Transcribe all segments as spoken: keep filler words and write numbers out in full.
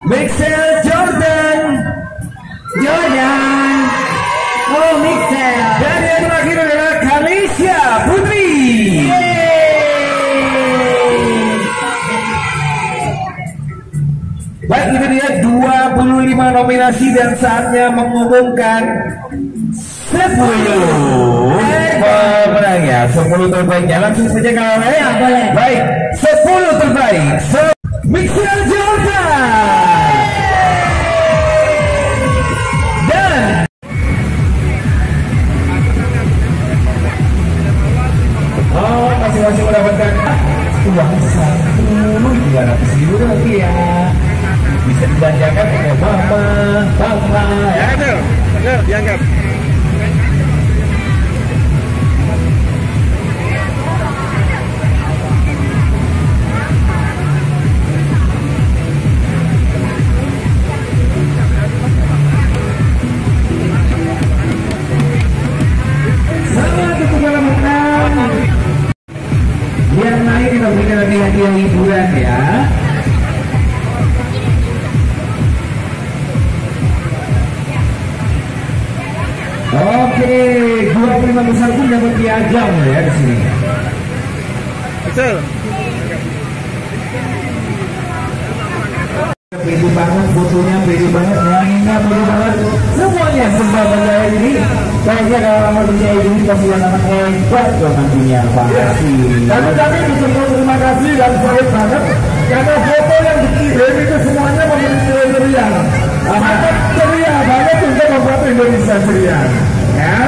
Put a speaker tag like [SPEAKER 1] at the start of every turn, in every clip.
[SPEAKER 1] Mixel Jordan.
[SPEAKER 2] Jordan. Oh, Mixel.
[SPEAKER 1] Dan yang terakhir adalah Kalisya Putri. Baik, itu dia dua puluh lima nominasi dan saatnya mengumumkan sepuluh pemenang ya. sepuluh terbaiknya langsung saja kalau ya.
[SPEAKER 2] Boleh.
[SPEAKER 1] Baik, sepuluh terbaik. So, Mixel Jordan. Dan oh, masing-masing mendapatkan uang satu dua ratus ribu lagi ya. Bisa dibelanjakan oleh mama, papa ya.
[SPEAKER 3] Betul, betul, dianggap.
[SPEAKER 1] Selamat untuk para pemenang. Yang lain kita berikan lagi hadiah hiburan ya. Oke, dua puluh lima besar pun dapat piagam ya di sini.
[SPEAKER 3] Betul.
[SPEAKER 1] Pede banget fotonya, pede banget, wanginya pede banget. Semuanya serba bangga ini. Kayaknya kalau lama punya ini pasti anak hebat loh nantinya. Makasih. Tapi kami bersyukur terima kasih dan solid banget karena foto yang dikirim itu semuanya memiliki ceria. Sangat ceria banget untuk membuat Indonesia ceria. Ya.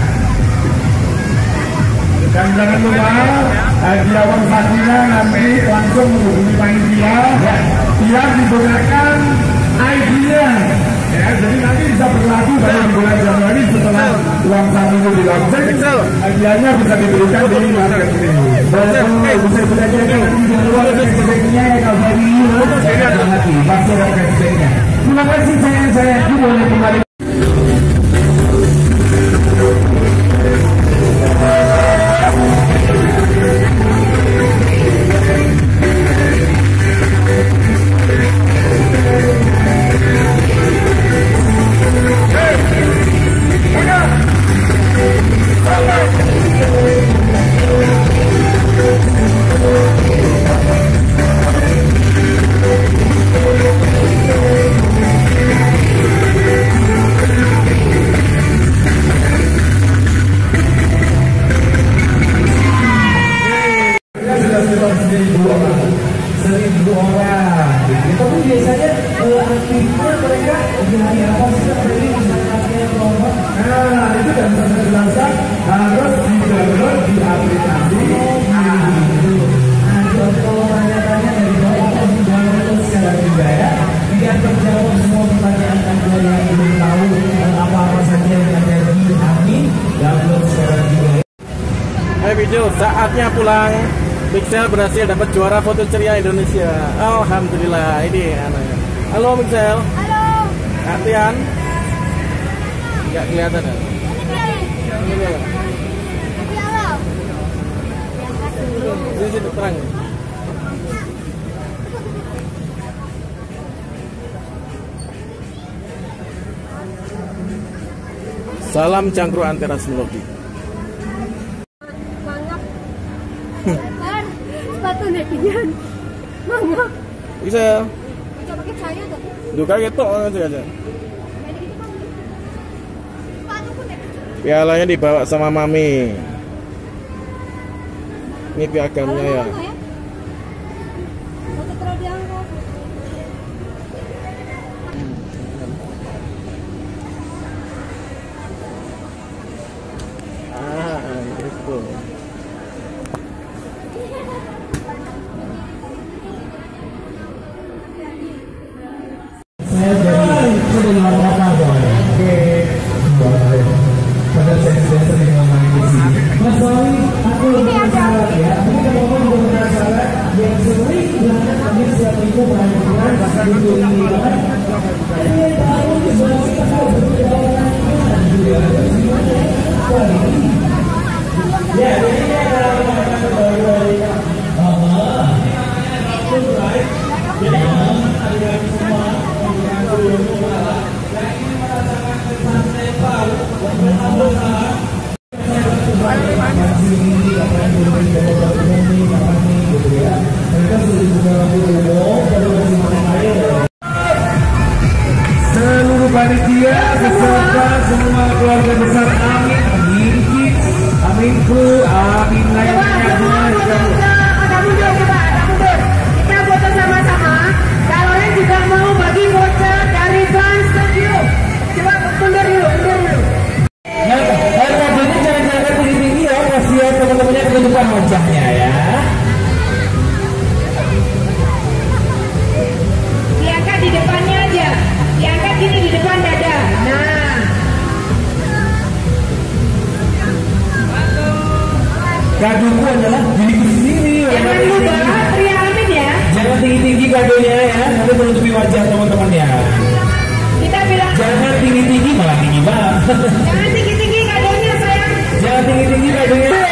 [SPEAKER 1] Dan jangan lupa Diawan Sakina nanti langsung menghubungi panitia biar digunakan I D-nya ya, jadi nanti bisa berlaku pada bulan Januari setelah uang saku itu dilakukan. Hadiahnya bisa diberikan di market ini. Betul, bisa belajar ke luar cashback-nya kalau dari euro hati pasti ada cashback-nya. Terima kasih saya saya boleh kembali. Seribu orang. Tapi biasanya aktifnya mereka di hari apa sih? Berarti misalnya kelompok. Nah, itu dan bisa jelaskan harus di-download di aplikasi. Nah, kalau tanya-tanya dari bawah atau di-download secara juga ya. Biar terjawab semua pertanyaan Anda yang ingin tahu apa-apa saja yang ada di kami, download secara juga.
[SPEAKER 3] Hai video, saatnya pulang. Mixel berhasil dapat juara foto ceria Indonesia. Alhamdulillah, ini anaknya. Halo Mixel.
[SPEAKER 4] Halo.
[SPEAKER 3] Latihan. Enggak kelihatan ya?
[SPEAKER 4] Ini
[SPEAKER 3] Ini ya.
[SPEAKER 4] Tapi halo.
[SPEAKER 3] Ini sih terang. Salam cangkruk anteras melodi.
[SPEAKER 4] Mangap. Kan sepatu netizen. Mangap.
[SPEAKER 3] Bisa.
[SPEAKER 4] Bisa pakai cahaya tuh.
[SPEAKER 3] Duka ketok aja aja.
[SPEAKER 4] Kayak gitu kan. Sepatu pun netizen.
[SPEAKER 3] Pialanya dibawa sama mami. Ini piagamnya ya.
[SPEAKER 4] Foto terus diangkat.
[SPEAKER 3] Ah, itu.
[SPEAKER 1] Saya dari itu dari luar kota boleh. Oke, boleh. Padahal saya sudah sering ngomong di sini. Mas Bawi, aku lebih salah ya. Ini kalau ngomong juga masalah yang sering banget kami setiap minggu perhatian bahkan itu ini kan. Tapi yang tahu sebenarnya kita berbeda orang juga. Ya, jadi ini adalah makanan baru dari Allah. Jadi, ada semua semua keluarga besar amin, amin kids, amin kru, amin lainnya.
[SPEAKER 2] Agak mundur coba, agak mundur. Kita foto sama-sama. Kalian juga mau bagi voucher dari Trans Studio. Coba mundur dulu, mundur dulu.
[SPEAKER 1] Nah, harganya jangan-jangan tinggi-tinggi ya, kasihan teman-temannya ketutupan wajahnya ya.
[SPEAKER 2] Diangkat di depannya aja. Diangkat gini di depan dada. Nah.
[SPEAKER 1] Kadoku adalah diri sendiri.
[SPEAKER 2] Jangan lupa pria amin ya.
[SPEAKER 1] Jangan tinggi-tinggi kadonya ya, nanti menutupi wajah teman-temannya.
[SPEAKER 2] Kita bilang
[SPEAKER 1] Jangan tinggi-tinggi, malah tinggi banget.
[SPEAKER 2] jangan tinggi-tinggi kadonya sayang.
[SPEAKER 1] Jangan tinggi-tinggi kadonya.